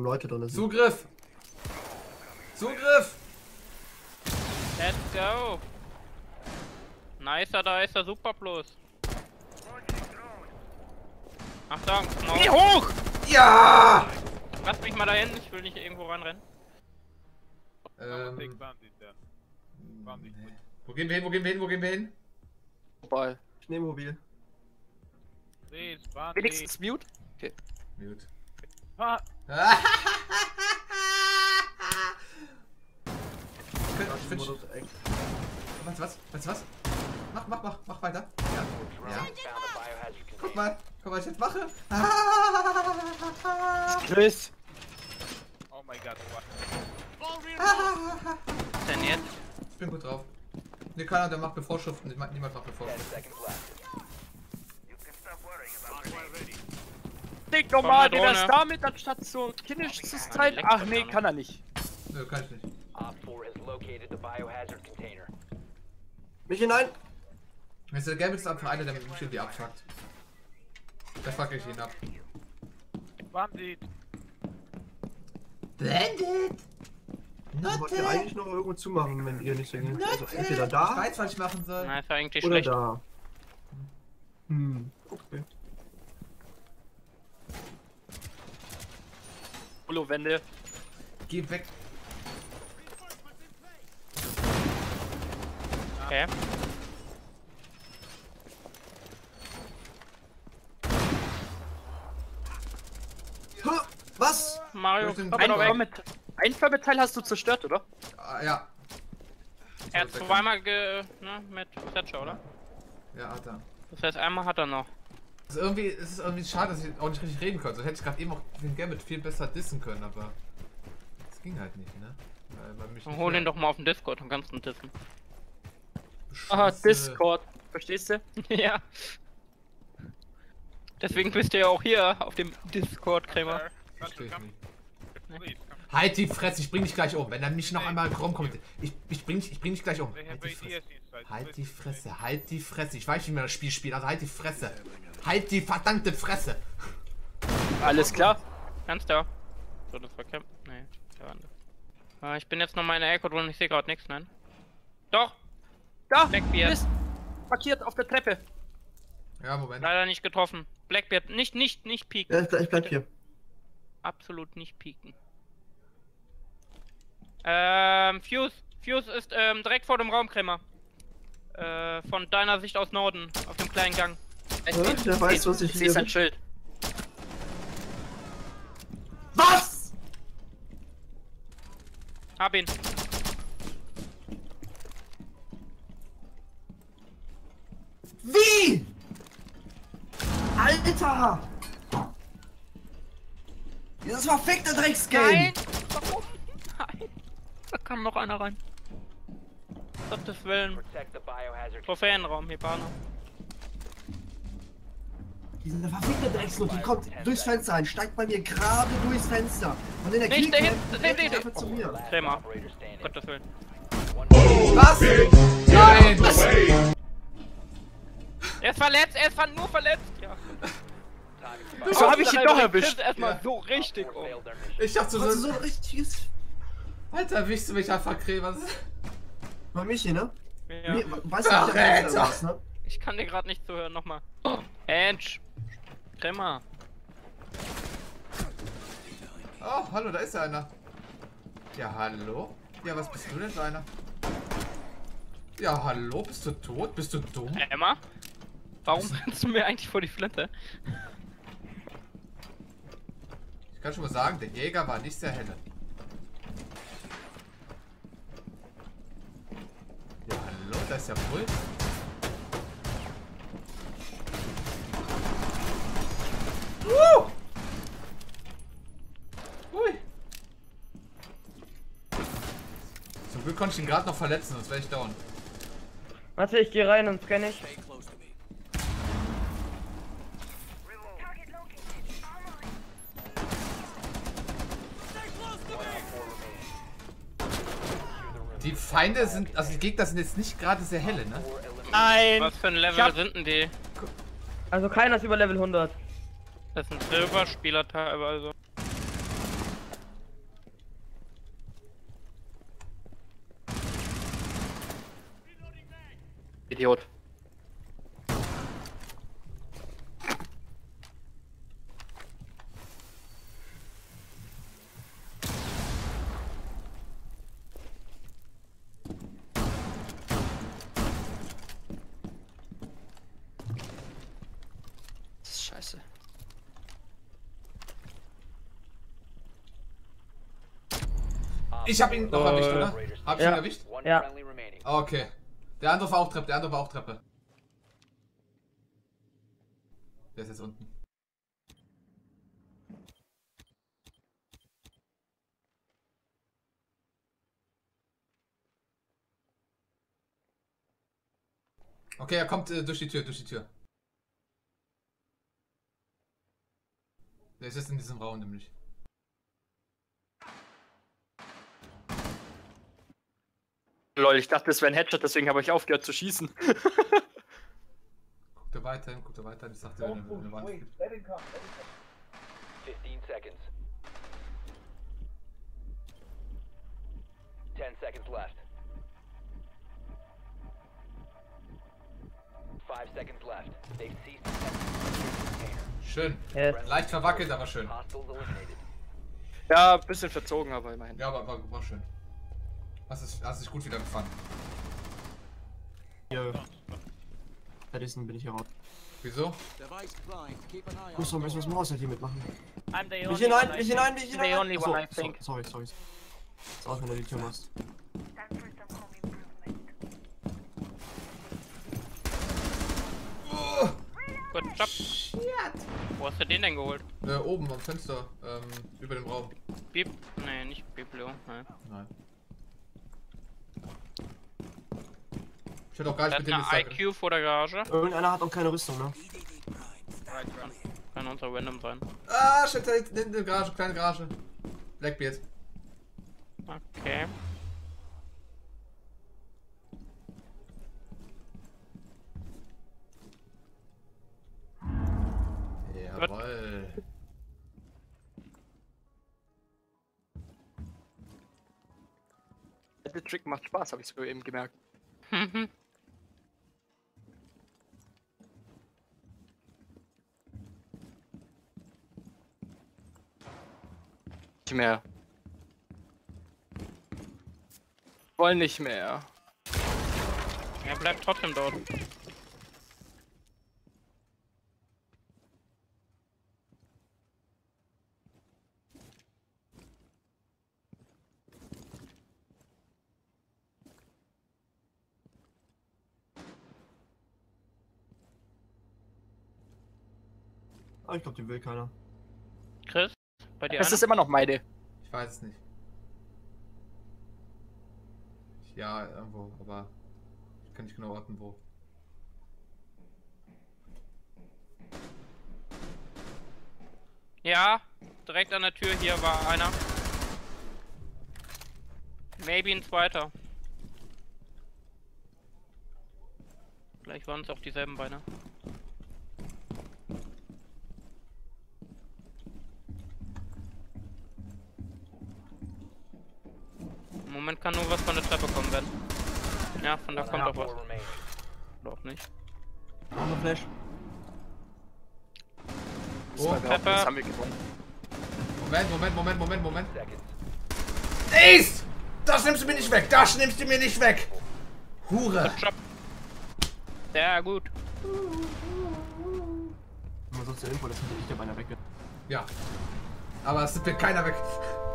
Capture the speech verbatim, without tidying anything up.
Leute drin sind. Zugriff! Zugriff! Let's go! Nicer, da ist der Super Plus. Achtung, Geh hoch! Ja! Lass mich mal dahin, ich will nicht irgendwo ranrennen. Ähm, wo gehen wir hin, wo gehen wir hin, wo gehen wir hin? Vorbei. Ich nehme mobil. Wenigstens Mute? Okay. Mute. Ah. Was, was, was, was? Mach, mach, mach, mach weiter. Ja, ja. Guck mal, guck mal, was ich jetzt mache. Chris! Oh mein Gott, Was denn jetzt? Ich bin gut drauf. Ne, keiner, der macht Bevorschriften. Niemand macht Bevorschriften. Denk doch mal, den das damit anstatt so kindisch zu sein. Ach nee, kann er nicht. Nö, kann ich nicht. Mich hinein! Wenn es der Gelbe ist einfach einer, der mich irgendwie abfuckt. Da fuck ich ihn ab. Bandit! Blended! Ich wollte ja eigentlich noch irgendwo zumachen, wenn ihr nicht so geht. Also entweder Ich da weiß, was ich machen soll. Na, ist ja eigentlich oder schlecht. da. Hm, okay. Holo-Wände. Geh weg. Okay. Ha, was? Mario, Durch den komm Ein doch weg. Förmet- Ein Förmetall hast du zerstört, oder? Ah, ja. Er hat zweimal ge... ne, mit Thatcher, oder? Ja, hat er. Das heißt, einmal hat er noch. Also irgendwie, es ist irgendwie schade, dass ich auch nicht richtig reden konnte. So hätte ich gerade eben auch den Gambit viel besser dissen können, aber das ging halt nicht, ne? Weil, weil mich Dann nicht hol mehr- ihn doch mal auf den Discord und kannst ihn dissen. Aha, Scheiße. Discord. Verstehst du? Ja. Deswegen bist du ja auch hier auf dem Discord, Krämer. Versteh ich nicht. Halt die Fresse, ich bring dich gleich um. Wenn er mich noch einmal rumkommt, ich, ich, bring, dich- ich bring dich gleich um. Halt die Fresse. Halt die Fresse, halt die Fresse. Ich weiß, wie man das Spiel spielt, also halt die Fresse. Halt die verdammte Fresse. Alles klar. Kannst du? So, das war Camp. Nee, der war nicht. Äh, Ich bin jetzt noch mal in der Ecke drin, ich sehe gerade nichts, nein. Doch! Da! Blackbeard. Mist. Markiert auf der Treppe. Ja, Moment. Leider nicht getroffen. Blackbeard, nicht, nicht, nicht pieken. Ja, ich bleib, ich bleib hier. Absolut nicht pieken. Ähm, Fuse. Fuse ist ähm, direkt vor dem Raumkrämer. Äh, von deiner Sicht aus Norden, auf dem kleinen Gang. Ich Ja, der weiß, was ich sehe sein hier... Schild. Was? Hab ihn. Wie? Alter! Dieses verfickte Drecksgame! Nein! Warum? Nein! Da kam noch einer rein. Gottes Willen. Trophäenraum, Hebano. Diese verfickte Drecksloot, die kommt durchs Fenster rein, steigt bei mir gerade durchs Fenster. Und in der Nicht Knie dahin, kommt nee, direkt nee, einfach zu mir. Krämer. Gottes Willen. Was? Nein! Er ist verletzt, er ist ver- nur verletzt. Ja. So habe ich ihn doch erwischt. Erstmal Ja. so richtig um. Ich dachte Hast du so, so ein richtiges... Alter, erwischst du mich einfach, Krämer. Bei Michi, ne? Ja. Mir- Weißt du, Ach, wie der Alter. Fenster ist, ne? Ich kann dir gerade nicht zuhören, nochmal. Hench. Krämer. Oh, hallo, da ist ja einer. Ja, hallo? Ja, was bist du denn für einer? Ja, hallo, bist du tot? Bist du dumm? Emma? Warum rennst du mir eigentlich vor die Flinte? Ich kann schon mal sagen, der Jäger war nicht sehr helle. Ja, hallo, da ist ja Pult. Uh! Ui. Zum Glück konnte ich ihn gerade noch verletzen, sonst wäre ich down. Warte, ich gehe rein und scanne ich. Die Feinde sind, also die Gegner sind jetzt nicht gerade sehr helle, ne? Nein! Was für ein Level Ich hab- sind denn die? Also keiner ist über Level hundert. Das sind Silberspieler teilweise. Idiot. Das ist scheiße. Ich hab ihn noch Oh. erwischt, oder? Hab ich Ja. ihn erwischt? Ja. Okay. Der andere war auch Treppe, der andere war auch Treppe. Der ist jetzt unten. Okay, er kommt äh, durch die Tür, durch die Tür. Der ist jetzt in diesem Raum nämlich. Lol, ich dachte, das wäre ein Headshot, deswegen habe ich aufgehört zu schießen. Guckt er weiter hin, guckt er weiter hin. Ich sagte, eine, eine Wand gibt. fifteen seconds. ten seconds left. five seconds left. They've ceased attempting Schön. Yes. Leicht verwackelt, aber schön. hostiles eliminated. Ja, ein bisschen verzogen, aber immerhin. Ja, aber war, war schön. Hast es, hast dich gut wieder gefangen. Hier. Edison bin ich hier raus. Wieso? Ich muss noch ein bisschen was Maus hier mitmachen. I'm the Mich only hinein, one, mich I hinein, think. mich The hinein! only Achso, one, I so, think. sorry, sorry. Ist aus, wenn du die Tür machst. Gut Job. Wo hast du den denn geholt? Äh, oben am Fenster, ähm, über dem Raum. Bib? Nee, nicht Biblio. Nee. Nein. Ich hätte auch gar Der nicht hat mit dem eine I gesagt. Q vor der Garage. Irgendeiner hat auch keine Rüstung, ne? Kann unser Random sein. Ah, shit, da hinten in der Garage, kleine Garage. Blackbeard. Okay. Jawoll. Der Trick macht Spaß, habe ich so eben gemerkt. Mhm. Nicht mehr. Wollen nicht mehr. Er bleibt trotzdem dort. Aber ich glaube, die will keiner. Chris, bei dir Es einer? ist immer noch meine. Ich weiß es nicht. Ja, irgendwo, aber ich kann nicht genau orten, wo. Ja, direkt an der Tür hier war einer. Maybe ein zweiter. Vielleicht waren es auch dieselben Beine. Im Moment kann nur was von der Treppe kommen, wenn. Ja, von da kommt auch was. Four remaining. Oder auch nicht. Andere Flash. Oh, Das Pepper. das haben wir gewonnen. Moment, Moment, Moment, Moment, Moment. Seconds. Ace! Das nimmst du mir nicht weg! Das nimmst du mir nicht weg! Hure! Good job. Sehr gut. Immer so zur Info, dass hinter ich der Beine weg. Ja. Aber es wird keiner weg.